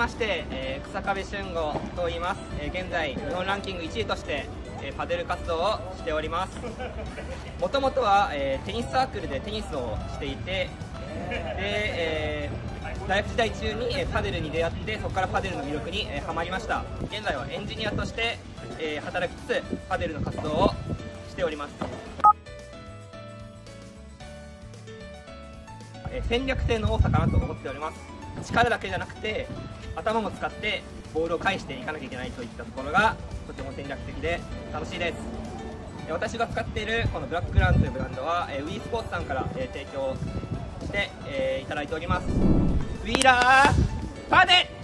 まして、日下部俊吾と言います。現在日本ランキング1位として、パデル活動をしております。もともとは、テニスサークルでテニスをしていて、で、大学時代中に、パデルに出会って、そこからパデルの魅力に、ハマりました。現在はエンジニアとして、働きつつパデルの活動をしております。戦略性の多さかなと思っております。力だけじゃなくて頭も使ってボールを返していかなきゃいけないといったところがとても戦略的で楽しいです。私が使っているこのブラックランというブランドは WE スポーツさんから提供していただいております。ウィーラーパデ